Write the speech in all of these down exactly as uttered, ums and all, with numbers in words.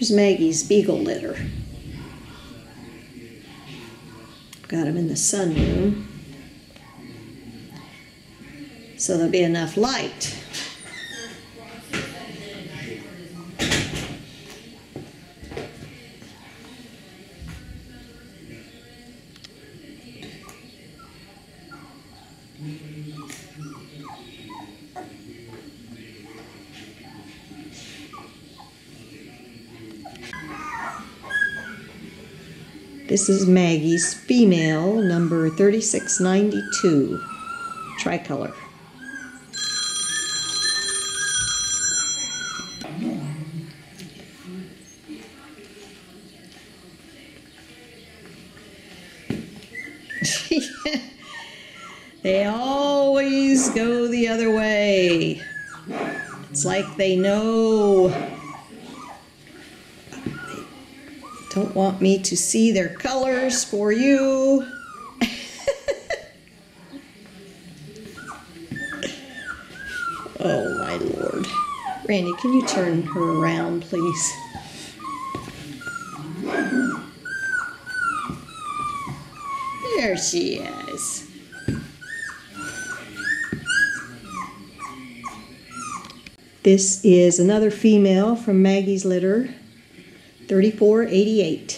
Here's Maggie's beagle litter. Got them in the sunroom, so there'll be enough light. This is Maggie's female, number thirty-six ninety-two, tricolor. They always go the other way. It's like they know. They don't want me to see their colors for you. Oh my Lord. Randy, can you turn her around, please? There she is. This is another female from Maggie's litter, thirty-four eighty-eight.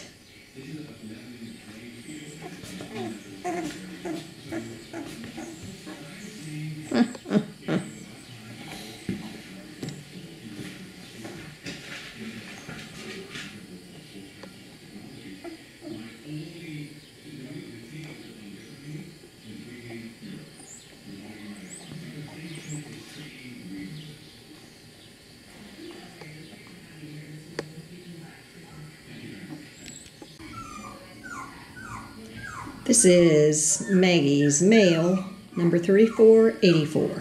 This is Maggie's male, number thirty-four eighty-four.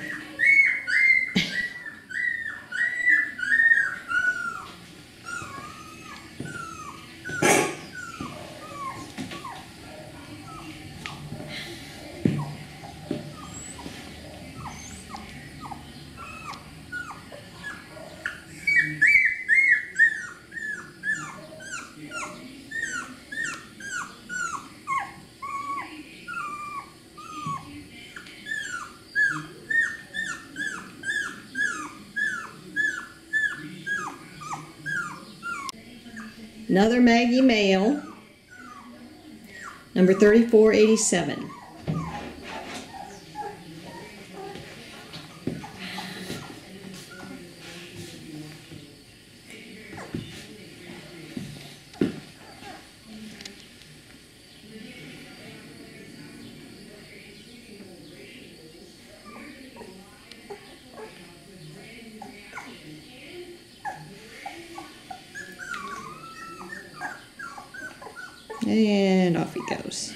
Another Maggie male, number thirty-four eighty-seven. And off he goes.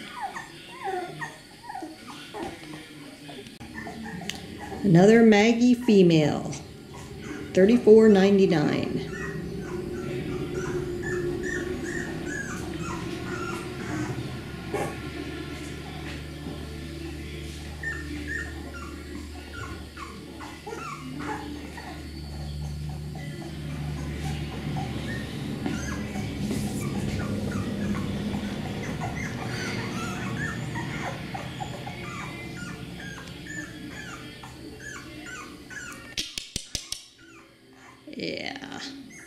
Another Maggie female, thirty-four ninety-nine. Yeah.